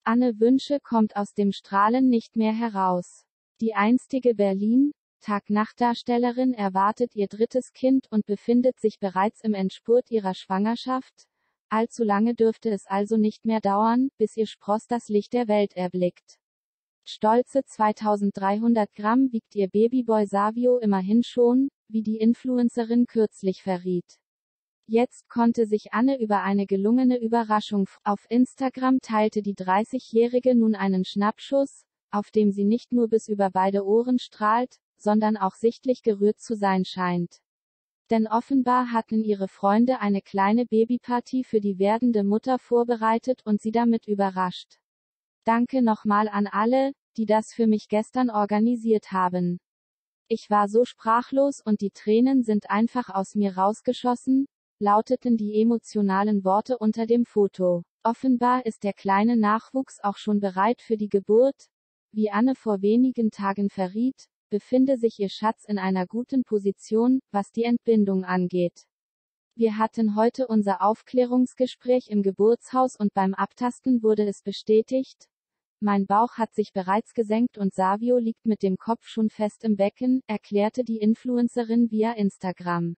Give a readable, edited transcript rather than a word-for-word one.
Anne Wünsche kommt aus dem Strahlen nicht mehr heraus. Die einstige Berlin-Tag-Nacht-Darstellerin erwartet ihr drittes Kind und befindet sich bereits im Endspurt ihrer Schwangerschaft. Allzu lange dürfte es also nicht mehr dauern, bis ihr Spross das Licht der Welt erblickt. Stolze 2300 Gramm wiegt ihr Babyboy Savio immerhin schon, wie die Influencerin kürzlich verriet. Jetzt konnte sich Anne über eine gelungene Überraschung auf Instagram teilte die 30-Jährige nun einen Schnappschuss, auf dem sie nicht nur bis über beide Ohren strahlt, sondern auch sichtlich gerührt zu sein scheint. Denn offenbar hatten ihre Freunde eine kleine Babyparty für die werdende Mutter vorbereitet und sie damit überrascht. Danke nochmal an alle, die das für mich gestern organisiert haben. Ich war so sprachlos und die Tränen sind einfach aus mir rausgeschossen, lauteten die emotionalen Worte unter dem Foto. Offenbar ist der kleine Nachwuchs auch schon bereit für die Geburt. Wie Anne vor wenigen Tagen verriet, befinde sich ihr Schatz in einer guten Position, was die Entbindung angeht. Wir hatten heute unser Aufklärungsgespräch im Geburtshaus und beim Abtasten wurde es bestätigt. Mein Bauch hat sich bereits gesenkt und Savio liegt mit dem Kopf schon fest im Becken, erklärte die Influencerin via Instagram.